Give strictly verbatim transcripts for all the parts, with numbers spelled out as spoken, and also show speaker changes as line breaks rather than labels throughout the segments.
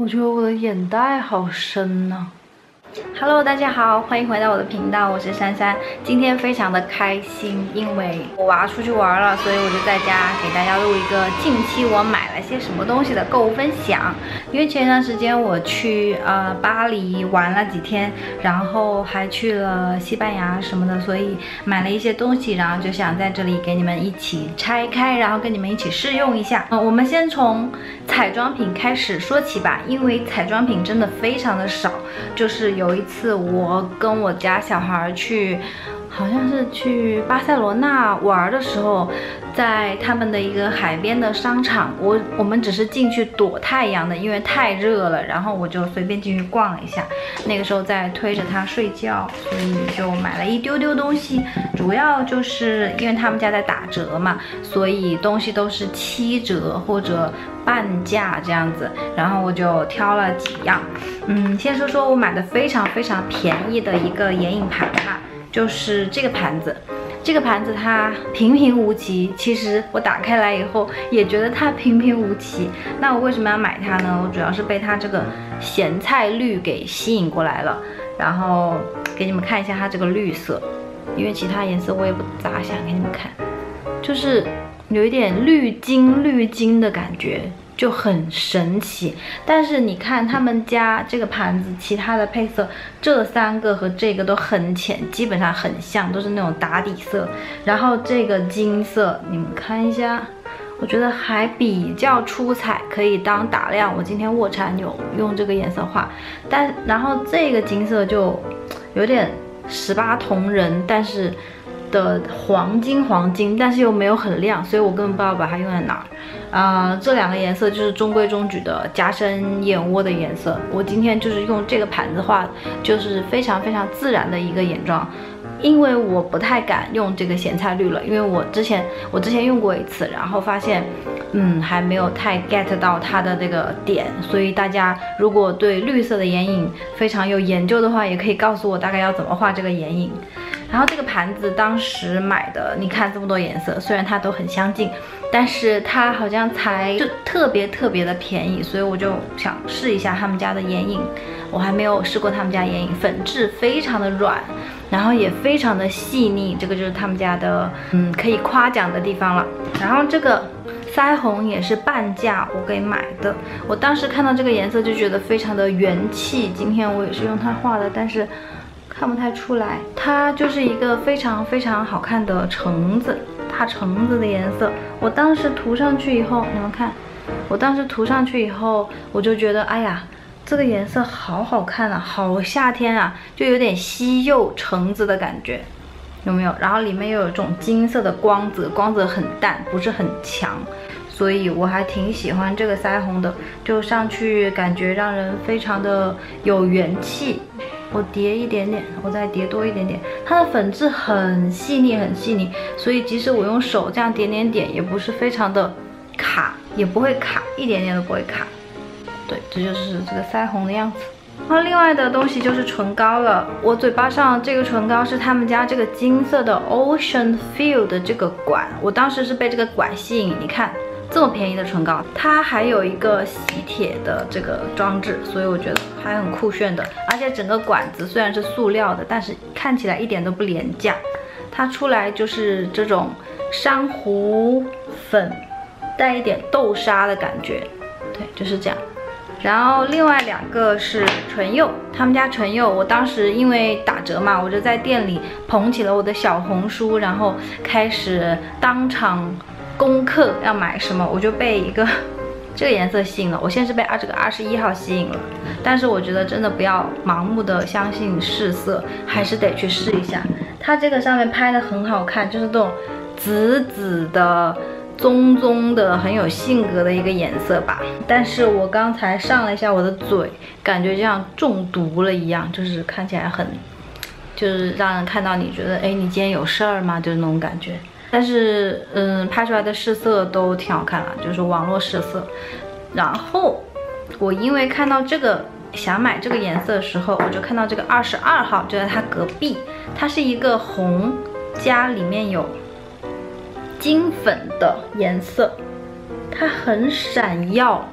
我觉得我的眼袋好深呐、啊。Hello， 大家好，欢迎回到我的频道，我是珊珊。今天非常的开心，因为我娃出去玩了，所以我就在家给大家录一个近期我买了些什么东西的购物分享。因为前一段时间我去呃巴黎玩了几天，然后还去了西班牙什么的，所以买了一些东西，然后就想在这里给你们一起拆开，然后跟你们一起试用一下。嗯，我们先从彩妆品开始说起吧，因为彩妆品真的非常的少，就是有一次我跟我家小孩去，好像是去巴塞罗那玩的时候，在他们的一个海边的商场，我我们只是进去躲太阳的，因为太热了，然后我就随便进去逛了一下。那个时候在推着他睡觉，所以就买了一丢丢东西，主要就是因为他们家在打折嘛，所以东西都是七折或者半价这样子，然后我就挑了几样。嗯，先说说我买的非常非常便宜的一个眼影盘吧，就是这个盘子。这个盘子它平平无奇，其实我打开来以后也觉得它平平无奇。那我为什么要买它呢？我主要是被它这个咸菜绿给吸引过来了。然后给你们看一下它这个绿色，因为其他颜色我也不咋想给你们看，就是有一点绿金绿金的感觉，就很神奇。但是你看他们家这个盘子，其他的配色，这三个和这个都很浅，基本上很像，都是那种打底色。然后这个金色，你们看一下，我觉得还比较出彩，可以当打亮。我今天卧蚕有用这个颜色画，但然后这个金色就有点十八铜人，但是的黄金黄金，但是又没有很亮，所以我根本不知道把它用在哪儿。啊、呃，这两个颜色就是中规中矩的加深眼窝的颜色。我今天就是用这个盘子画，就是非常非常自然的一个眼妆。因为我不太敢用这个咸菜绿了，因为我之前我之前用过一次，然后发现，嗯，还没有太 get 到它的这个点，所以大家如果对绿色的眼影非常有研究的话，也可以告诉我大概要怎么画这个眼影。然后这个盘子当时买的，你看这么多颜色，虽然它都很相近，但是它好像才就特别特别的便宜，所以我就想试一下他们家的眼影。我还没有试过他们家眼影，粉质非常的软，然后也非常的细腻，这个就是他们家的嗯可以夸奖的地方了。然后这个腮红也是半价我给买的，我当时看到这个颜色就觉得非常的元气，今天我也是用它画的，但是看不太出来，它就是一个非常非常好看的橙子，大橙子的颜色。我当时涂上去以后，你们看，我当时涂上去以后，我就觉得，哎呀，这个颜色好好看啊，好夏天啊，就有点西柚橙子的感觉，有没有？然后里面又有这种金色的光泽，光泽很淡，不是很强，所以我还挺喜欢这个腮红的，就上去感觉让人非常的有元气。我叠一点点，我再叠多一点点。它的粉质很细腻，很细腻，所以即使我用手这样点点点，也不是非常的卡，也不会卡，一点点都不会卡。对，这就是这个腮红的样子。然后另外的东西就是唇膏了。我嘴巴上这个唇膏是他们家这个金色的 Ocean Feel 的这个管，我当时是被这个管吸引。你看，这么便宜的唇膏，它还有一个吸铁的这个装置，所以我觉得还很酷炫的。而且整个管子虽然是塑料的，但是看起来一点都不廉价。它出来就是这种珊瑚粉，带一点豆沙的感觉，对，就是这样。然后另外两个是唇釉，他们家唇釉，我当时因为打折嘛，我就在店里捧起了我的小红书，然后开始当场功课要买什么，我就被一个这个颜色吸引了。我先是被啊这个二十一号吸引了，但是我觉得真的不要盲目的相信试色，还是得去试一下。它这个上面拍的很好看，就是这种紫紫的棕棕的很有性格的一个颜色吧。但是我刚才上了一下我的嘴，感觉就像中毒了一样，就是看起来很就是让人看到你觉得，哎，你今天有事儿吗？就是那种感觉。但是嗯，拍出来的试色都挺好看了，就是网络试色。然后我因为看到这个想买这个颜色的时候，我就看到这个二十二号就在它隔壁，它是一个红加里面有金粉的颜色，它很闪耀，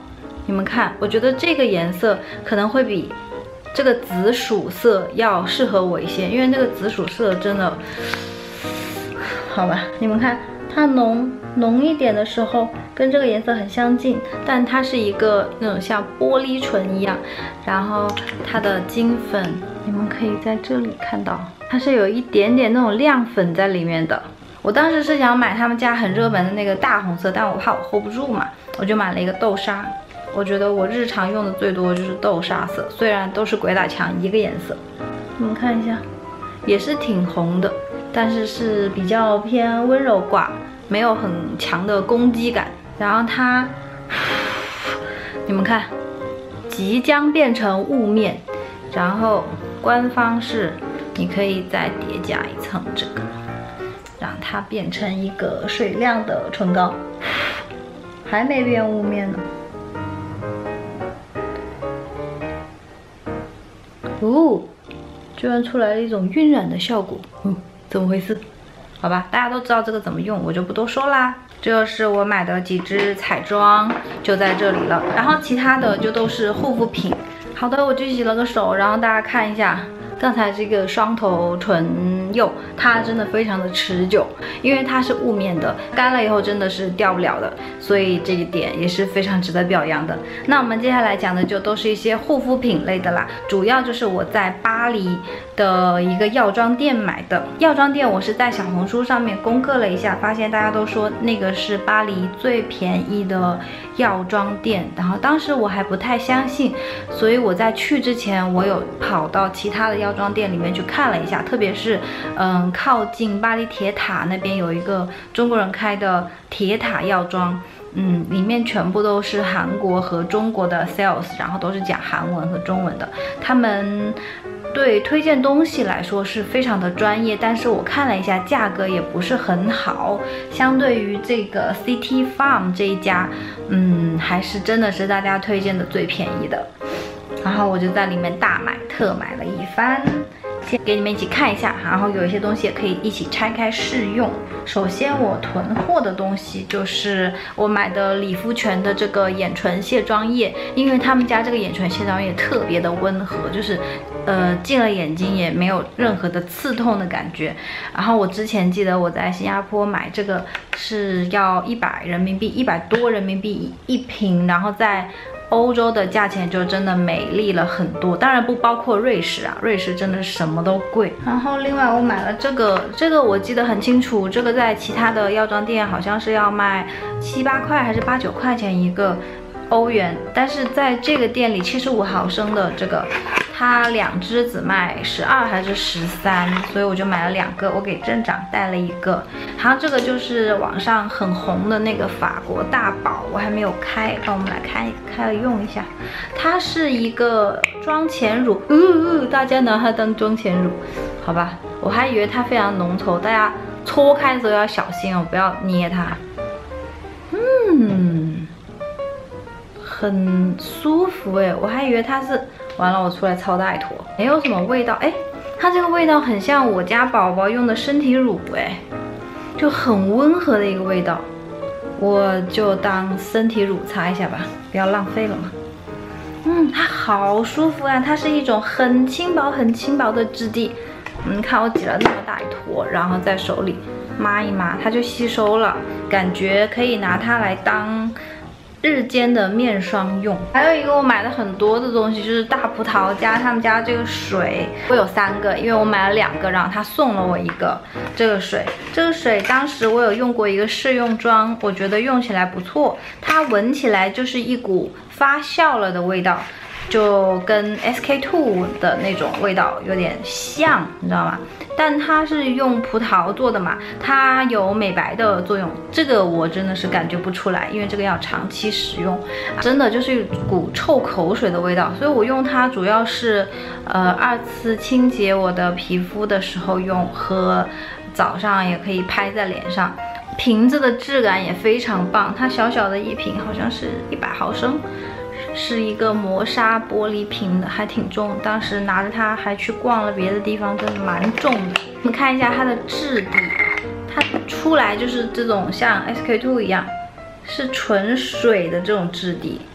你们看，我觉得这个颜色可能会比这个紫薯色要适合我一些，因为那个紫薯色真的，好吧，你们看它浓浓一点的时候，跟这个颜色很相近，但它是一个那种像玻璃唇一样，然后它的金粉，你们可以在这里看到，它是有一点点那种亮粉在里面的。我当时是想买他们家很热门的那个大红色，但我怕我 hold 不住嘛，我就买了一个豆沙。我觉得我日常用的最多就是豆沙色，虽然都是鬼打墙一个颜色，你们看一下，也是挺红的，但是是比较偏温柔挂，没有很强的攻击感。然后它，你们看，即将变成雾面，然后官方是你可以再叠加一层这个，让它变成一个水亮的唇膏，还没变雾面呢。哦，居然出来了一种晕染的效果，嗯，怎么回事？好吧，大家都知道这个怎么用，我就不多说啦。这就是我买的几支彩妆，就在这里了。然后其他的就都是护肤品。好的，我去洗了个手，然后大家看一下。刚才这个双头唇釉，它真的非常的持久，因为它是雾面的，干了以后真的是掉不了的，所以这一点也是非常值得表扬的。那我们接下来讲的就都是一些护肤品类的啦，主要就是我在巴黎的一个药妆店买的。药妆店我是在小红书上面攻克了一下，发现大家都说那个是巴黎最便宜的药妆店，然后当时我还不太相信，所以我在去之前，我有跑到其他的药妆店里面去看了一下，特别是嗯靠近巴黎铁塔那边有一个中国人开的铁塔药妆，嗯，里面全部都是韩国和中国的 sales， 然后都是讲韩文和中文的，他们对推荐东西来说是非常的专业，但是我看了一下价格也不是很好，相对于这个 City Farm 这一家，嗯，还是真的是大家推荐的最便宜的。然后我就在里面大买特买了一番，先给你们一起看一下，然后有一些东西也可以一起拆开试用。首先我囤货的东西就是我买的理肤泉的这个眼唇卸妆液，因为他们家这个眼唇卸妆液特别的温和，就是呃进了眼睛也没有任何的刺痛的感觉。然后我之前记得我在新加坡买这个是要一百人民币，一百多人民币一瓶，然后在欧洲的价钱就真的美丽了很多，当然不包括瑞士啊，瑞士真的是什么都贵。然后另外我买了这个，这个我记得很清楚，这个在其他的药妆店好像是要卖七八块还是八九块钱一个欧元，但是在这个店里七十五毫升的这个，它两支只卖十二还是十三，所以我就买了两个，我给镇长带了一个。然后这个就是网上很红的那个法国大宝，我还没有开，让我们来开开了用一下。它是一个妆前乳，呃呃，大家拿它当妆前乳，好吧？我还以为它非常浓稠，大家搓开的时候要小心哦，不要捏它。嗯，很舒服哎，我还以为它是。完了，我出来超大一坨，没有什么味道。哎，它这个味道很像我家宝宝用的身体乳，哎，就很温和的一个味道。我就当身体乳擦一下吧，不要浪费了嘛。嗯，它好舒服啊，它是一种很轻薄、很轻薄的质地。你看我挤了那么大一坨，然后在手里抹一抹，它就吸收了，感觉可以拿它来当日间的面霜用。还有一个我买了很多的东西，就是大葡萄加他们家这个水，我有三个，因为我买了两个，然后他送了我一个这个水。这个水当时我有用过一个试用装，我觉得用起来不错，它闻起来就是一股发酵了的味道，就跟 S K two 的那种味道有点像，你知道吗？但它是用葡萄做的嘛，它有美白的作用，这个我真的是感觉不出来，因为这个要长期使用，真的就是一股臭口水的味道，所以我用它主要是，呃，二次清洁我的皮肤的时候用，和早上也可以拍在脸上。瓶子的质感也非常棒，它小小的一瓶，好像是一百毫升。是一个磨砂玻璃瓶的，还挺重，当时拿着它还去逛了别的地方，真的蛮重的。我们看一下它的质地，它出来就是这种像 S K two 一样，是纯水的这种质地，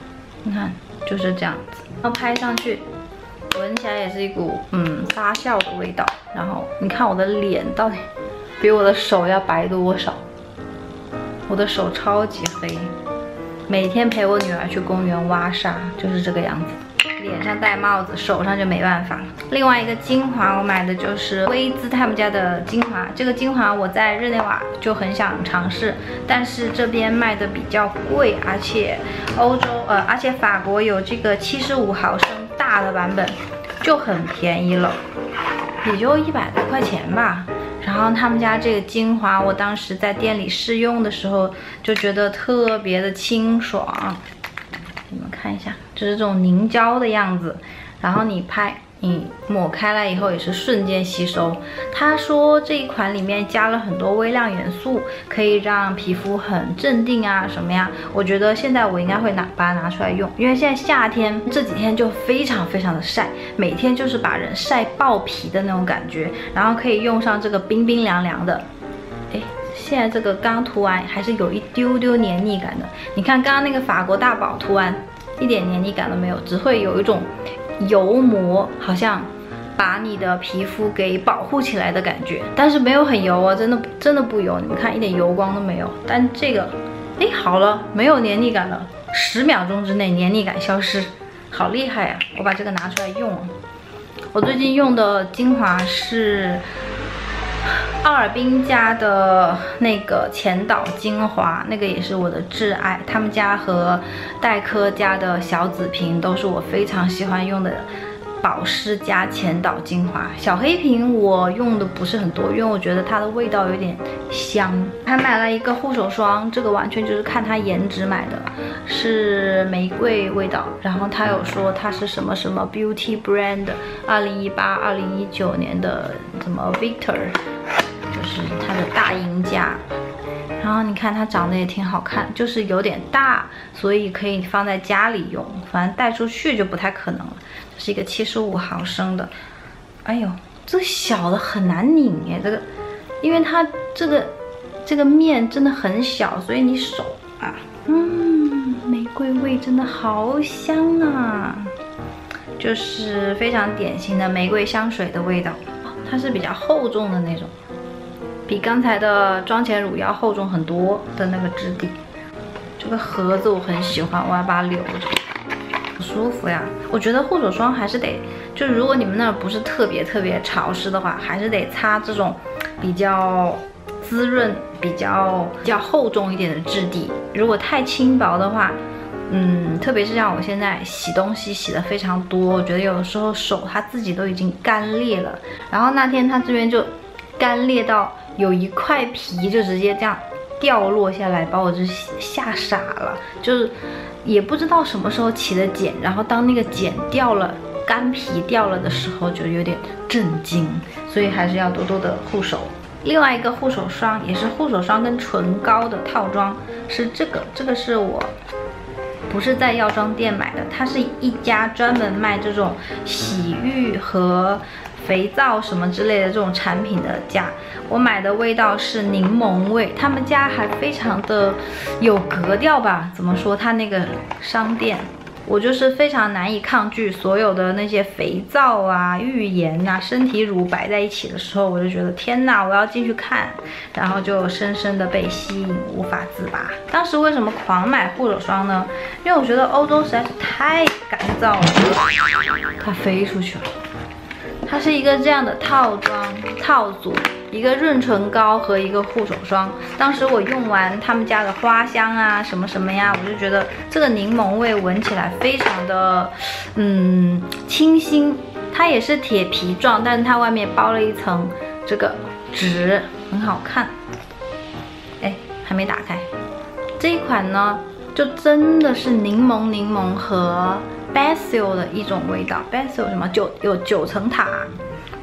你看就是这样子，然后拍上去，闻起来也是一股嗯发酵的味道。然后你看我的脸到底比我的手要白多少？我的手超级黑，每天陪我女儿去公园挖沙，就是这个样子。脸上戴帽子，手上就没办法了。另外一个精华，我买的就是薇姿他们家的精华。这个精华我在日内瓦就很想尝试，但是这边卖的比较贵，而且欧洲呃，而且法国有这个七十五毫升大的版本，就很便宜了，也就一百多块钱吧。然后他们家这个精华，我当时在店里试用的时候就觉得特别的清爽。你们看一下，就是这种凝胶的样子，然后你拍，你抹开来以后也是瞬间吸收。他说这一款里面加了很多微量元素，可以让皮肤很镇定啊什么呀。我觉得现在我应该会拿把它拿出来用，因为现在夏天这几天就非常非常的晒，每天就是把人晒爆皮的那种感觉，然后可以用上这个冰冰凉凉的。哎，现在这个刚涂完还是有一丢丢黏腻感的。你看刚刚那个法国大宝涂完一点黏腻感都没有，只会有一种油膜好像把你的皮肤给保护起来的感觉，但是没有很油啊，真的真的不油，你们看一点油光都没有。但这个哎好了，没有黏腻感了，十秒钟之内黏腻感消失，好厉害啊！我把这个拿出来用。我最近用的精华是奥尔滨家的那个前导精华，那个也是我的挚爱。他们家和黛珂家的小紫瓶都是我非常喜欢用的保湿加前导精华。小黑瓶我用的不是很多，因为我觉得它的味道有点香。还买了一个护手霜，这个完全就是看它颜值买的，是玫瑰味道。然后他有说它是什么什么 Beauty Brand， 二零一八、二零一九年的什么 Victor。就是它的大赢家，然后你看它长得也挺好看，就是有点大，所以可以放在家里用，反正带出去就不太可能了。这是一个七十五毫升的，哎呦，这小的很难拧哎，这个，因为它这个这个面真的很小，所以你手啊，嗯，玫瑰味真的好香啊，就是非常典型的玫瑰香水的味道，它是比较厚重的那种。比刚才的妆前乳要厚重很多的那个质地，这个盒子我很喜欢，我要把它留着，好舒服呀。我觉得护手霜还是得，就是如果你们那儿不是特别特别潮湿的话，还是得擦这种比较滋润、比较比较厚重一点的质地。如果太轻薄的话，嗯，特别是像我现在洗东西洗的非常多，我觉得有的时候手它自己都已经干裂了。然后那天它这边就干裂到有一块皮就直接这样掉落下来，把我就吓傻了，就是也不知道什么时候起的茧，然后当那个茧掉了，干皮掉了的时候就有点震惊，所以还是要多多的护手。另外一个护手霜也是护手霜跟唇膏的套装，是这个，这个是我不是在药妆店买的，它是一家专门卖这种洗浴和肥皂什么之类的这种产品的家。我买的味道是柠檬味，他们家还非常的有格调吧，怎么说，它那个商店我就是非常难以抗拒所有的那些肥皂啊、浴盐啊、身体乳摆在一起的时候，我就觉得天哪，我要进去看，然后就深深的被吸引，无法自拔。当时为什么狂买护手霜呢？因为我觉得欧洲实在是太干燥了，它飞出去了。它是一个这样的套装套组，一个润唇膏和一个护手霜。当时我用完他们家的花香啊什么什么呀，我就觉得这个柠檬味闻起来非常的嗯清新。它也是铁皮状，但是它外面包了一层这个纸，很好看。哎，还没打开。这一款呢，就真的是柠檬柠檬和basil 的一种味道。basil 什么九有九层塔，我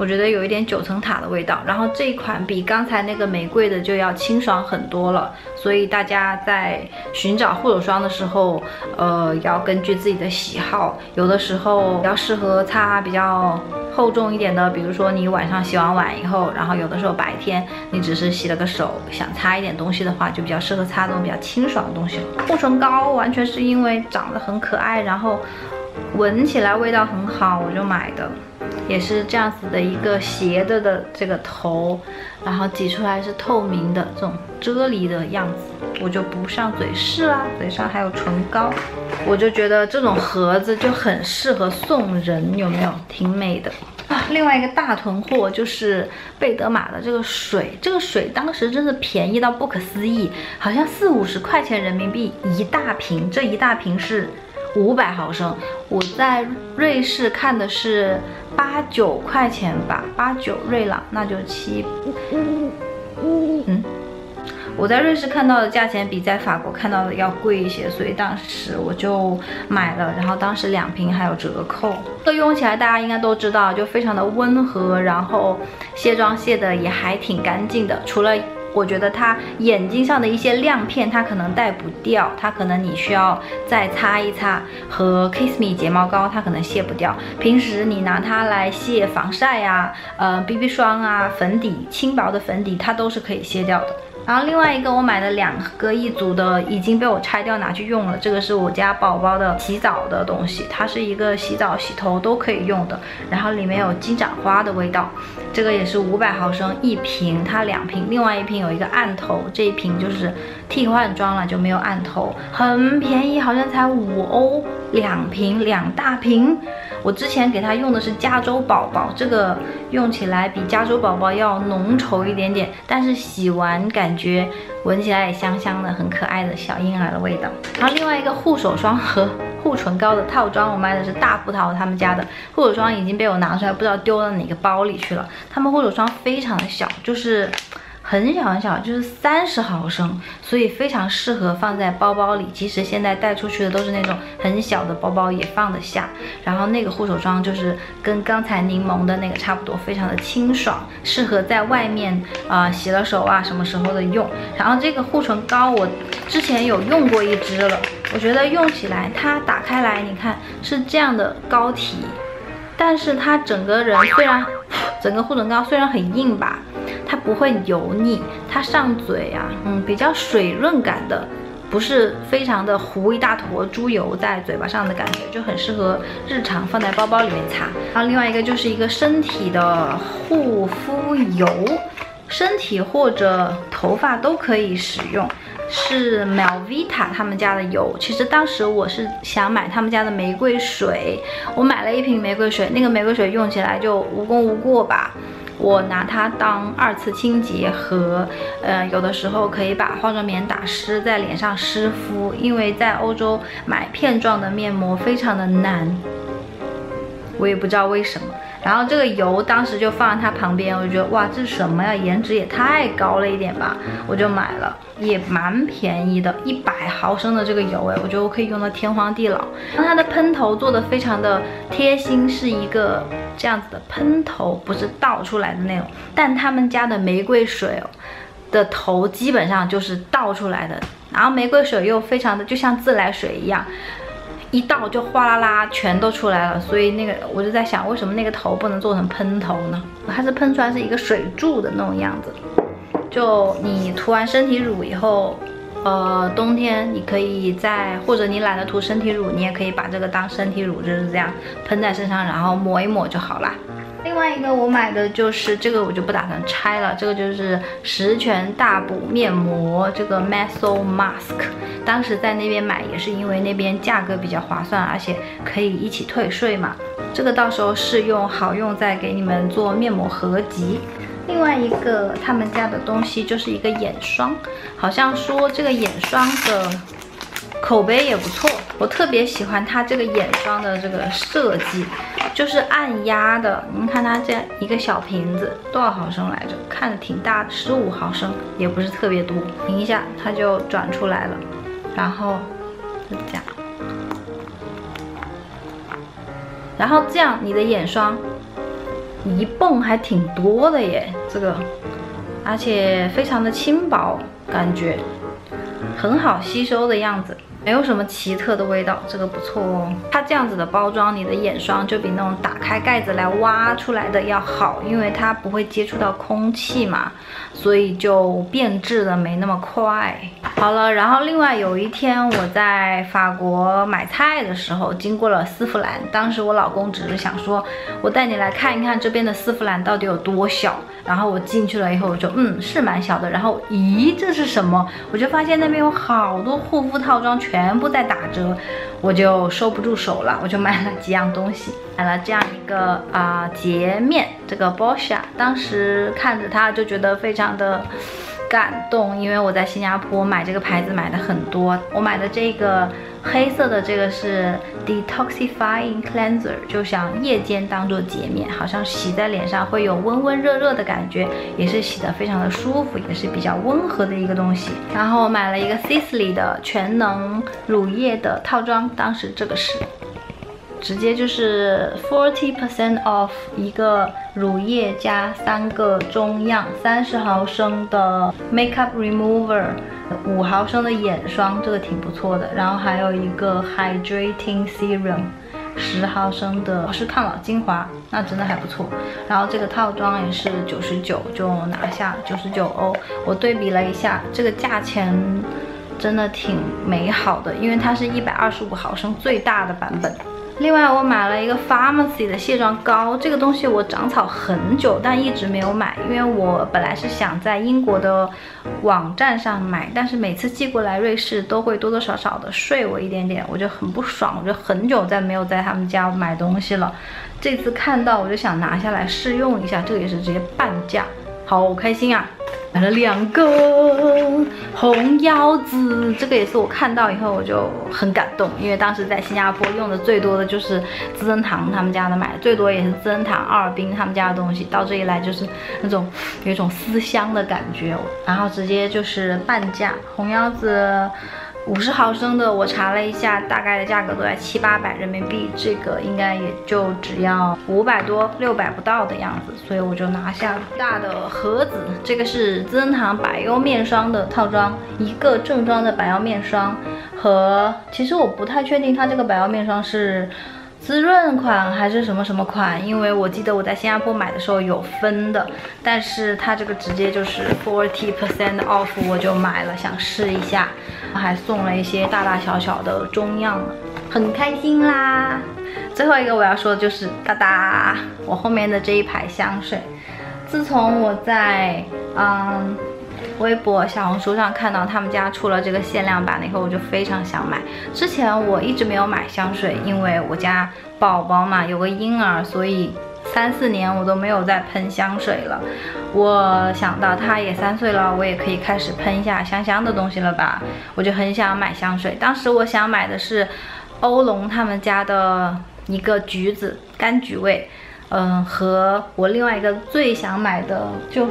我觉得有一点九层塔的味道。然后这一款比刚才那个玫瑰的就要清爽很多了，所以大家在寻找护手霜的时候，呃，要根据自己的喜好，有的时候比较适合擦比较厚重一点的，比如说你晚上洗完碗以后，然后有的时候白天你只是洗了个手，想擦一点东西的话，就比较适合擦这种比较清爽的东西了。护唇膏完全是因为长得很可爱，然后闻起来味道很好，我就买的。也是这样子的一个斜的的这个头，然后挤出来是透明的这种啫喱的样子，我就不上嘴饰啦，嘴上还有唇膏，我就觉得这种盒子就很适合送人，有没有？挺美的啊。另外一个大囤货就是贝德玛的这个水，这个水当时真的便宜到不可思议，好像四五十块钱人民币一大瓶，这一大瓶是五百毫升，我在瑞士看的是八九块钱吧，八九瑞郎，那就七，嗯，我在瑞士看到的价钱比在法国看到的要贵一些，所以当时我就买了，然后当时两瓶还有折扣。这个用起来大家应该都知道，就非常的温和，然后卸妆卸的也还挺干净的，除了我觉得它眼睛上的一些亮片，它可能带不掉，它可能你需要再擦一擦。和 Kiss Me 睫毛膏它可能卸不掉，平时你拿它来卸防晒呀、呃 B B 霜啊、粉底、轻薄的粉底，它都是可以卸掉的。然后另外一个我买的两个一组的已经被我拆掉拿去用了，这个是我家宝宝的洗澡的东西，它是一个洗澡洗头都可以用的，然后里面有金盏花的味道，这个也是五百毫升一瓶，它两瓶，另外一瓶有一个暗头，这一瓶就是替换装了，就没有暗头，很便宜，好像才五欧两瓶，两大瓶。我之前给它用的是加州宝宝，这个用起来比加州宝宝要浓稠一点点，但是洗完感觉闻起来也香香的，很可爱的小婴儿的味道。然后另外一个护手霜和护唇膏的套装，我买的是大葡萄他们家的护手霜，已经被我拿出来，不知道丢到哪个包里去了。他们护手霜非常的小，就是很小很小，就是三十毫升，所以非常适合放在包包里。即使现在带出去的都是那种很小的包包，也放得下。然后那个护手霜就是跟刚才柠檬的那个差不多，非常的清爽，适合在外面啊、呃、洗了手啊什么时候的用。然后这个护唇膏我之前有用过一支了，我觉得用起来它打开来，你看是这样的膏体，但是它整个人虽然整个护唇膏虽然很硬吧，它不会油腻，它上嘴啊，嗯，比较水润感的，不是非常的糊一大坨猪油在嘴巴上的感觉，就很适合日常放在包包里面擦。然后另外一个就是一个身体的护肤油，身体或者头发都可以使用，是 Melvita 他们家的油。其实当时我是想买他们家的玫瑰水，我买了一瓶玫瑰水，那个玫瑰水用起来就无功无过吧。我拿它当二次清洁和，呃，有的时候可以把化妆棉打湿在脸上湿敷，因为在欧洲买片状的面膜非常的难，我也不知道为什么。然后这个油当时就放在它旁边，我就觉得哇，这是什么呀？颜值也太高了一点吧，我就买了，也蛮便宜的，一百毫升的这个油，哎，我觉得我可以用到天荒地老。它的喷头做的非常的贴心，是一个这样子的喷头，不是倒出来的那种。但他们家的玫瑰水的头基本上就是倒出来的，然后玫瑰水又非常的就像自来水一样。一倒就哗啦啦全都出来了，所以那个我就在想，为什么那个头不能做成喷头呢？它是喷出来是一个水柱的那种样子。就你涂完身体乳以后，呃，冬天你可以在，或者你懒得涂身体乳，你也可以把这个当身体乳，就是这样喷在身上，然后抹一抹就好啦。另外一个我买的就是这个，我就不打算拆了。这个就是十全大补面膜，这个 Meso Mask。当时在那边买也是因为那边价格比较划算，而且可以一起退税嘛。这个到时候试用好用再给你们做面膜合集。另外一个他们家的东西就是一个眼霜，好像说这个眼霜的口碑也不错，我特别喜欢它这个眼霜的这个设计，就是按压的。您看它这样一个小瓶子，多少毫升来着？看着挺大的，十五毫升，也不是特别多。拧一下它就转出来了，然后就这样，然后这样你的眼霜一泵还挺多的耶，这个，而且非常的轻薄，感觉很好吸收的样子。没有什么奇特的味道，这个不错哦。它这样子的包装，你的眼霜就比那种打开盖子来挖出来的要好，因为它不会接触到空气嘛，所以就变质的没那么快。好了，然后另外有一天我在法国买菜的时候，经过了丝芙兰，当时我老公只是想说，我带你来看一看这边的丝芙兰到底有多小。然后我进去了以后，我就嗯是蛮小的。然后咦，这是什么？我就发现那边有好多护肤套装，全部在打折，我就收不住手了，我就买了几样东西，买了这样一个啊、呃、洁面，这个 Boscia， 当时看着它就觉得非常的感动，因为我在新加坡买这个牌子买的很多，我买的这个黑色的这个是 Detoxifying Cleanser， 就想夜间当做洁面，好像洗在脸上会有温温热热的感觉，也是洗得非常的舒服，也是比较温和的一个东西。然后我买了一个 Sisley 的全能乳液的套装，当时这个是直接就是 forty percent off 一个乳液加三个中样，三十毫升的 makeup remover， 五毫升的眼霜，这个挺不错的。然后还有一个 hydrating serum， 十毫升的保湿抗老精华，那真的还不错。然后这个套装也是九十九，就拿下九十九欧。我对比了一下，这个价钱真的挺美好的，因为它是一百二十五毫升最大的版本。另外我买了一个 Pharmacy 的卸妆膏，这个东西我长草很久，但一直没有买，因为我本来是想在英国的网站上买，但是每次寄过来瑞士都会多多少少的税我一点点，我就很不爽，我就很久再没有在他们家买东西了。这次看到我就想拿下来试用一下，这个也是直接半价，好开心啊！买了两个红腰子，这个也是我看到以后我就很感动，因为当时在新加坡用的最多的就是资生堂他们家的，买的最多也是资生堂、奥尔滨他们家的东西，到这一来就是那种有一种思乡的感觉，然后直接就是半价，红腰子五十毫升的，我查了一下，大概的价格都在七八百人民币，这个应该也就只要五百多、六百不到的样子，所以我就拿下大的盒子。这个是资生堂百优面霜的套装，一个正装的百优面霜和，其实我不太确定它这个百优面霜是滋润款还是什么什么款，因为我记得我在新加坡买的时候有分的，但是它这个直接就是 forty percent off， 我就买了，想试一下，还送了一些大大小小的中样，很开心啦。最后一个我要说的就是哒哒，我后面的这一排香水，自从我在嗯微博、小红书上看到他们家出了这个限量版了以后，我就非常想买。之前我一直没有买香水，因为我家宝宝嘛有个婴儿，所以三四年我都没有再喷香水了。我想到他也三岁了，我也可以开始喷一下香香的东西了吧，我就很想买香水。当时我想买的是欧龙他们家的一个橘子柑橘味。嗯，和我另外一个最想买的就是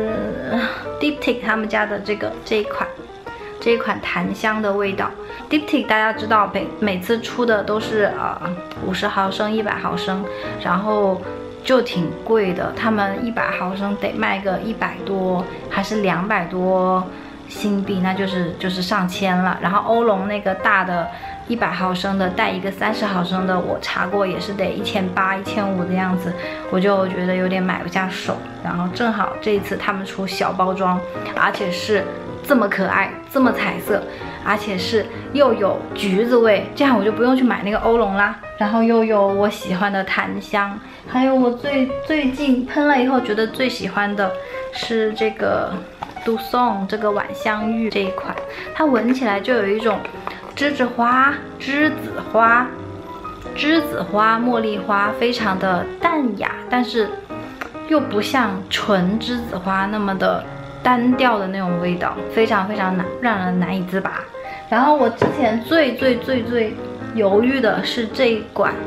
Diptyque 他们家的这个这一款，这一款檀香的味道。Diptyque 大家知道，每每次出的都是呃五十毫升、一百毫升，然后就挺贵的。他们一百毫升得卖个一百多，还是两百多新币，那就是就是上千了。然后欧龙那个大的。一百毫升的带一个三十毫升的，我查过也是得一千八、一千五的样子，我就觉得有点买不下手。然后正好这一次他们出小包装，而且是这么可爱、这么彩色，而且是又有橘子味，这样我就不用去买那个欧龙啦。然后又有我喜欢的檀香，还有我最最近喷了以后觉得最喜欢的是这个杜松这个晚香玉这一款，它闻起来就有一种。栀子花、栀子花、栀子花、茉莉花，非常的淡雅，但是又不像纯栀子花那么的单调的那种味道，非常非常难让人难以自拔。然后我之前最最最最犹豫的是这一款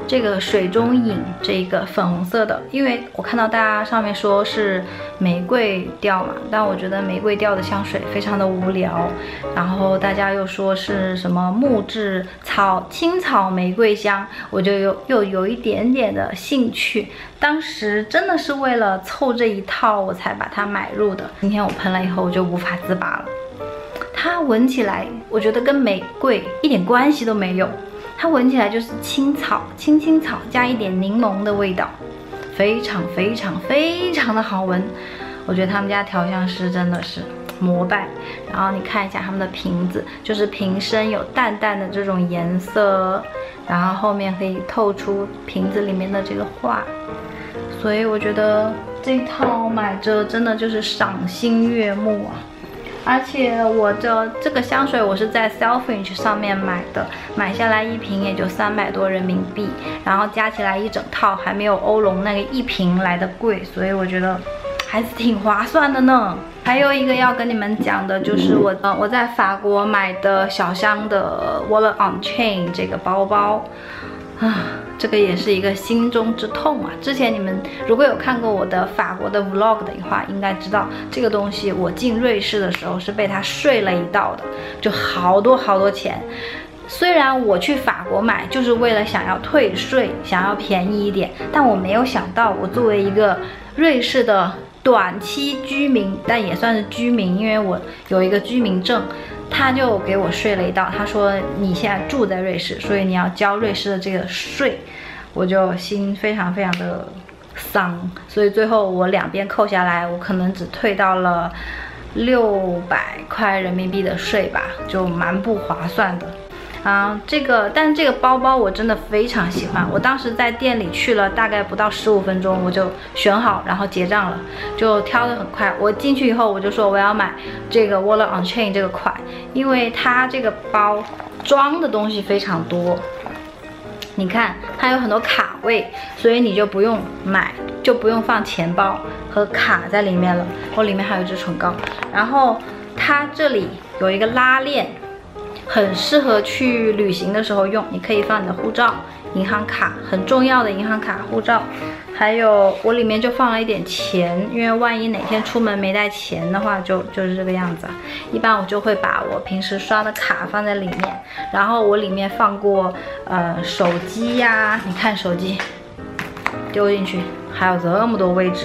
这个水中影这个粉红色的，因为我看到大家上面说是玫瑰调嘛，但我觉得玫瑰调的香水非常的无聊，然后大家又说是什么木质草青草玫瑰香，我就有又有一点点的兴趣。当时真的是为了凑这一套我才把它买入的。今天我喷了以后我就无法自拔了，它闻起来我觉得跟玫瑰一点关系都没有。它闻起来就是青草，青青草加一点柠檬的味道，非常非常非常的好闻。我觉得他们家调香师真的是膜拜。然后你看一下他们的瓶子，就是瓶身有淡淡的这种颜色，然后后面可以透出瓶子里面的这个画。所以我觉得这一套买着真的就是赏心悦目啊。而且我的这个香水我是在 Selfridges 上面买的，买下来一瓶也就三百多人民币，然后加起来一整套还没有欧龙那个一瓶来的贵，所以我觉得还是挺划算的呢。还有一个要跟你们讲的就是我呃我在法国买的小香的 Wallet on Chain 这个包包啊，这个也是一个心中之痛啊！之前你们如果有看过我的法国的 vlog 的话，应该知道这个东西我进瑞士的时候是被它税了一道的，就好多好多钱。虽然我去法国买就是为了想要退税，想要便宜一点，但我没有想到我作为一个瑞士的短期居民，但也算是居民，因为我有一个居民证。他就给我税了一道，他说你现在住在瑞士，所以你要交瑞士的这个税，我就心非常非常的丧，所以最后我两边扣下来，我可能只退到了六百块人民币的税吧，就蛮不划算的。啊，这个，但这个包包我真的非常喜欢。我当时在店里去了大概不到十五分钟，我就选好，然后结账了，就挑得很快。我进去以后，我就说我要买这个 Wallet on Chain 这个款，因为它这个包装的东西非常多。你看，它有很多卡位，所以你就不用买，就不用放钱包和卡在里面了。我里面还有一支唇膏，然后它这里有一个拉链。很适合去旅行的时候用，你可以放你的护照、银行卡，很重要的银行卡、护照，还有我里面就放了一点钱，因为万一哪天出门没带钱的话，就就是这个样子。一般我就会把我平时刷的卡放在里面，然后我里面放过呃手机呀，你看手机丢进去，还有这么多位置。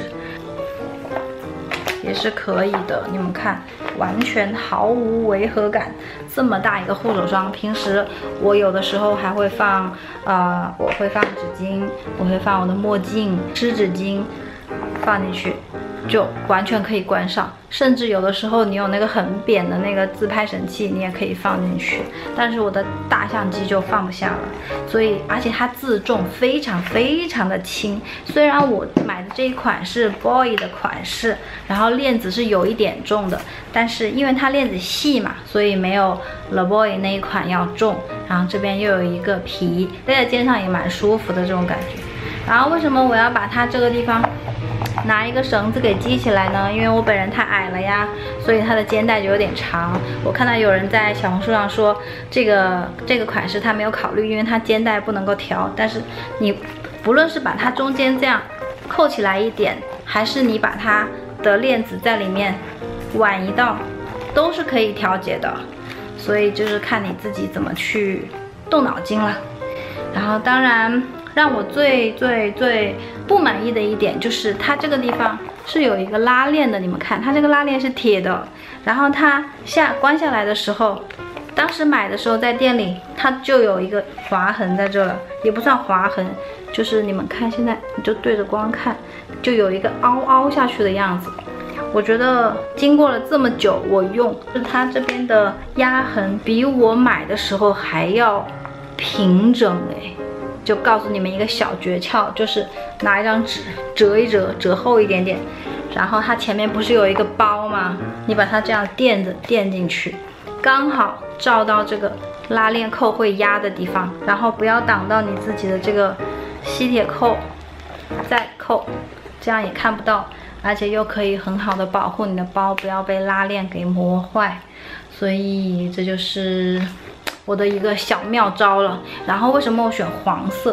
也是可以的，你们看，完全毫无违和感。这么大一个护手霜，平时我有的时候还会放，呃，我会放纸巾，我会放我的墨镜、湿纸巾放进去，就完全可以关上。甚至有的时候你有那个很扁的那个自拍神器，你也可以放进去。但是我的大相机就放不下了，所以而且它自重非常非常的轻。虽然我买的这一款是 Boy 的款式，然后链子是有一点重的，但是因为它链子细嘛，所以没有 Le Boy 那一款要重。然后这边又有一个皮，戴在肩上也蛮舒服的这种感觉。然后为什么我要把它这个地方拿一个绳子给系起来呢？因为我本人太矮了呀，所以它的肩带就有点长。我看到有人在小红书上说，这个这个款式他没有考虑，因为它肩带不能够调。但是你不论是把它中间这样扣起来一点，还是你把它的链子在里面挽一道，都是可以调节的。所以就是看你自己怎么去动脑筋了。然后当然让我最最最不满意的一点就是它这个地方是有一个拉链的，你们看它这个拉链是铁的，然后它下关下来的时候，当时买的时候在店里它就有一个划痕在这了，也不算划痕，就是你们看现在你就对着光看，就有一个凹凹下去的样子。我觉得经过了这么久我用，它这边的压痕比我买的时候还要平整哎。就告诉你们一个小诀窍，就是拿一张纸折一折，折厚一点点，然后它前面不是有一个包吗？你把它这样垫着垫进去，刚好照到这个拉链扣会压的地方，然后不要挡到你自己的这个吸铁扣，再扣，这样也看不到，而且又可以很好的保护你的包不要被拉链给磨坏。所以这就是我的一个小妙招了。然后为什么我选黄色？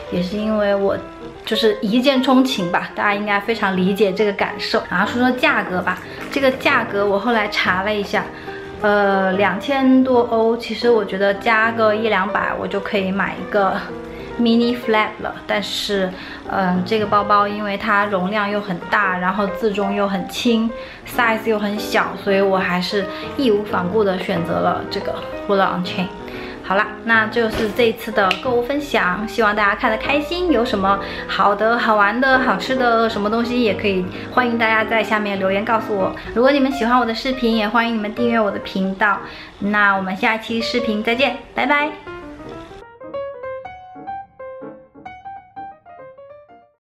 也是因为我就是一见钟情吧，大家应该非常理解这个感受。然后说说价格吧，这个价格我后来查了一下，呃，两千多欧，其实我觉得加个一两百，我就可以买一个 mini flap 了。但是，嗯、呃，这个包包因为它容量又很大，然后自重又很轻 ，size 又很小，所以我还是义无反顾的选择了这个 Hula on Chain。好啦，那这就是这一次的购物分享，希望大家看得开心。有什么好的、好玩的、好吃的什么东西，也可以欢迎大家在下面留言告诉我。如果你们喜欢我的视频，也欢迎你们订阅我的频道。那我们下期视频再见，拜拜。